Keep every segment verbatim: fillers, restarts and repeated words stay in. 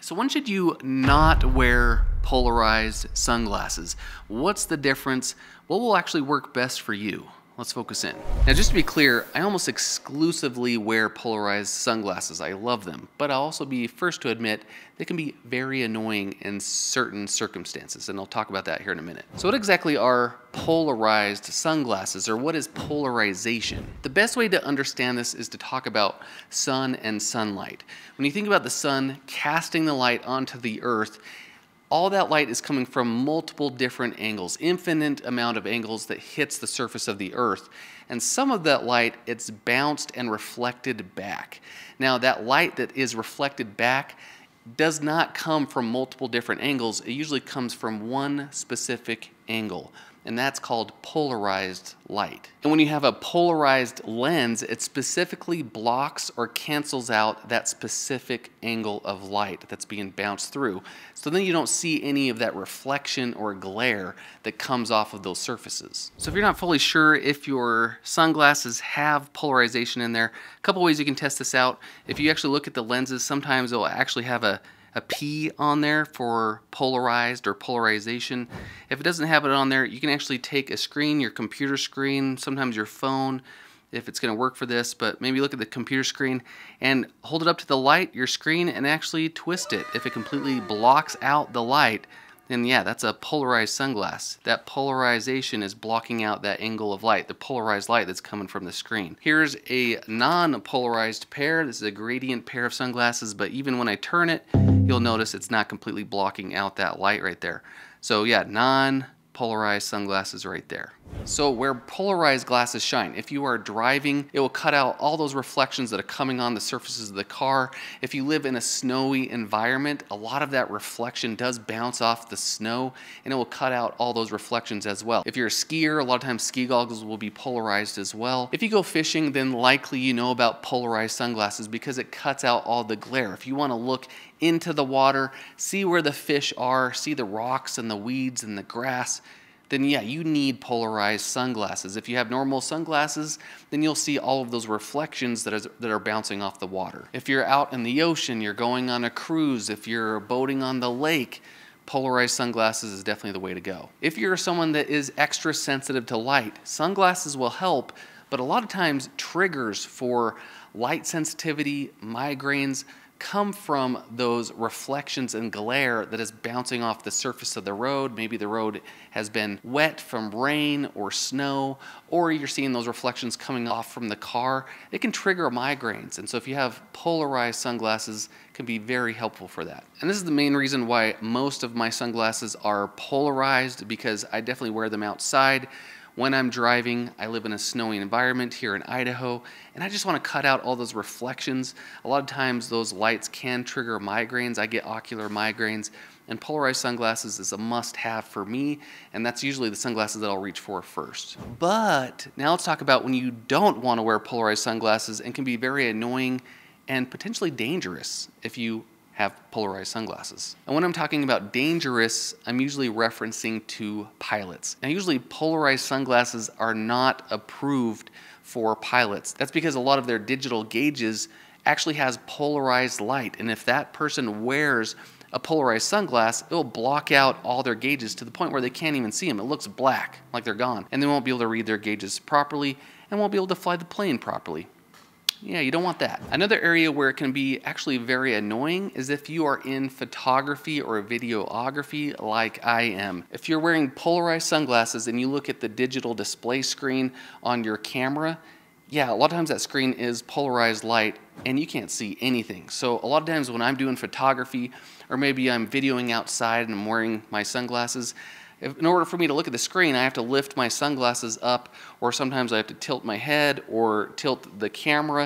So when should you not wear polarized sunglasses? What's the difference? What will actually work best for you? Let's focus in. Now, just to be clear, I almost exclusively wear polarized sunglasses. I love them, but I'll also be first to admit they can be very annoying in certain circumstances, and I'll talk about that here in a minute. So what exactly are polarized sunglasses, or what is polarization? The best way to understand this is to talk about sun and sunlight. When you think about the sun casting the light onto the earth, all that light is coming from multiple different angles, infinite amount of angles that hits the surface of the earth. And some of that light, it's bounced and reflected back. Now, that light that is reflected back does not come from multiple different angles. It usually comes from one specific angle, and that's called polarized light. And when you have a polarized lens, it specifically blocks or cancels out that specific angle of light that's being bounced through. So then you don't see any of that reflection or glare that comes off of those surfaces. So if you're not fully sure if your sunglasses have polarization in there, a couple ways you can test this out. If you actually look at the lenses, sometimes they'll actually have a a P on there for polarized or polarization. If it doesn't have it on there, you can actually take a screen, your computer screen, sometimes your phone, if it's going to work for this, but maybe look at the computer screen and hold it up to the light, your screen, and actually twist it. If it completely blocks out the light, then yeah, that's a polarized sunglass. That polarization is blocking out that angle of light, the polarized light that's coming from the screen. Here's a non-polarized pair. This is a gradient pair of sunglasses, but even when I turn it, you'll notice it's not completely blocking out that light right there. So yeah, non-polarized sunglasses right there. So where polarized glasses shine, if you are driving, it will cut out all those reflections that are coming on the surfaces of the car. If you live in a snowy environment, a lot of that reflection does bounce off the snow, and it will cut out all those reflections as well. If you're a skier, a lot of times ski goggles will be polarized as well. If you go fishing, then likely you know about polarized sunglasses because it cuts out all the glare. If you want to look into the water, see where the fish are, see the rocks and the weeds and the grass, then yeah, you need polarized sunglasses. If you have normal sunglasses, then you'll see all of those reflections that, is, that are bouncing off the water. If you're out in the ocean, you're going on a cruise, if you're boating on the lake, polarized sunglasses is definitely the way to go. If you're someone that is extra sensitive to light, sunglasses will help, but a lot of times triggers for light sensitivity, migraines, come from those reflections and glare that is bouncing off the surface of the road. Maybe the road has been wet from rain or snow, or you're seeing those reflections coming off from the car. It can trigger migraines, and so if you have polarized sunglasses, it can be very helpful for that. And this is the main reason why most of my sunglasses are polarized, because I definitely wear them outside. When I'm driving, I live in a snowy environment here in Idaho, and I just want to cut out all those reflections. A lot of times those lights can trigger migraines. I get ocular migraines, and polarized sunglasses is a must-have for me, and that's usually the sunglasses that I'll reach for first. But now let's talk about when you don't want to wear polarized sunglasses and can be very annoying and potentially dangerous if you have polarized sunglasses. And when I'm talking about dangerous, I'm usually referencing to pilots. Now, usually polarized sunglasses are not approved for pilots. That's because a lot of their digital gauges actually has polarized light, and if that person wears a polarized sunglass, it will block out all their gauges to the point where they can't even see them. It looks black, like they're gone, and they won't be able to read their gauges properly and won't be able to fly the plane properly. Yeah, you don't want that. Another area where it can be actually very annoying is if you are in photography or videography like I am. If you're wearing polarized sunglasses and you look at the digital display screen on your camera, yeah, a lot of times that screen is polarized light and you can't see anything. So a lot of times when I'm doing photography, or maybe I'm videoing outside and I'm wearing my sunglasses, If, in order for me to look at the screen, I have to lift my sunglasses up, or sometimes I have to tilt my head or tilt the camera.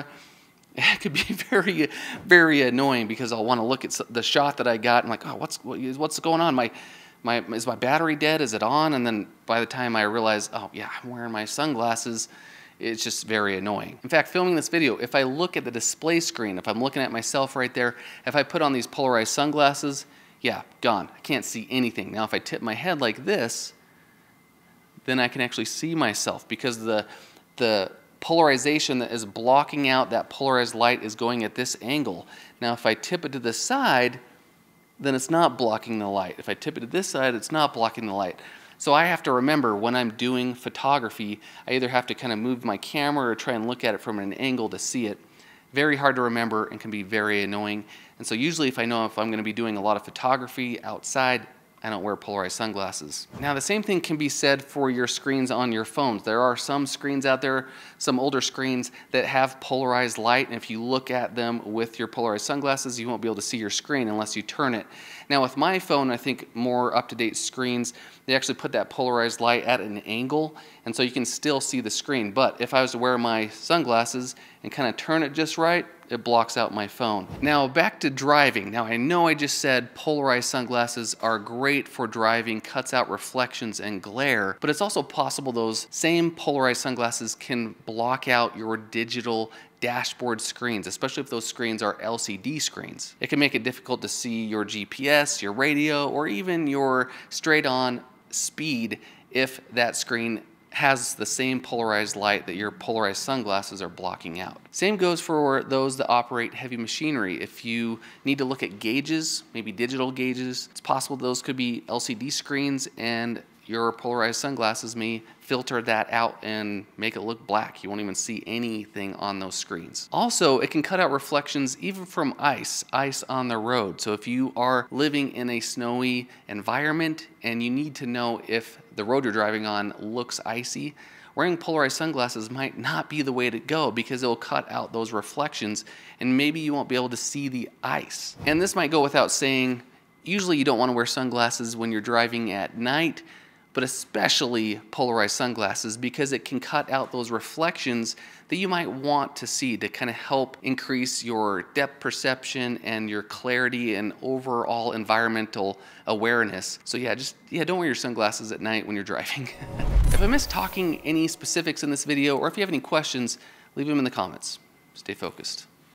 It could be very, very annoying because I'll want to look at the shot that I got and I'm like, oh, what's what's going on? My, my is my battery dead? Is it on? And then by the time I realize, oh yeah, I'm wearing my sunglasses, it's just very annoying. In fact, filming this video, if I look at the display screen, if I'm looking at myself right there, if I put on these polarized sunglasses, yeah, gone. I can't see anything. Now, if I tip my head like this, then I can actually see myself because the, the polarization that is blocking out that polarized light is going at this angle. Now, if I tip it to the side, then it's not blocking the light. If I tip it to this side, it's not blocking the light. So I have to remember when I'm doing photography, I either have to kind of move my camera or try and look at it from an angle to see it. Very hard to remember and can be very annoying. And so usually if I know if I'm going to be doing a lot of photography outside, I don't wear polarized sunglasses. Now the same thing can be said for your screens on your phones. There are some screens out there, some older screens that have polarized light, and if you look at them with your polarized sunglasses, you won't be able to see your screen unless you turn it. Now with my phone, I think more up-to-date screens, they actually put that polarized light at an angle, and so you can still see the screen. But if I was to wear my sunglasses and kind of turn it just right, it blocks out my phone. Now back to driving. Now I know I just said polarized sunglasses are great for driving, cuts out reflections and glare, but it's also possible those same polarized sunglasses can block out your digital dashboard screens, especially if those screens are L C D screens. It can make it difficult to see your G P S, your radio, or even your straight on speed if that screen has the same polarized light that your polarized sunglasses are blocking out. Same goes for those that operate heavy machinery. If you need to look at gauges, maybe digital gauges, it's possible those could be L C D screens and your polarized sunglasses may filter that out and make it look black. You won't even see anything on those screens. Also, it can cut out reflections even from ice, ice on the road. So if you are living in a snowy environment and you need to know if the road you're driving on looks icy, wearing polarized sunglasses might not be the way to go because it'll cut out those reflections and maybe you won't be able to see the ice. And this might go without saying, usually you don't want to wear sunglasses when you're driving at night, but especially polarized sunglasses because it can cut out those reflections that you might want to see to kind of help increase your depth perception and your clarity and overall environmental awareness. So yeah, just yeah, don't wear your sunglasses at night when you're driving. If I missed talking any specifics in this video or if you have any questions, leave them in the comments. Stay focused.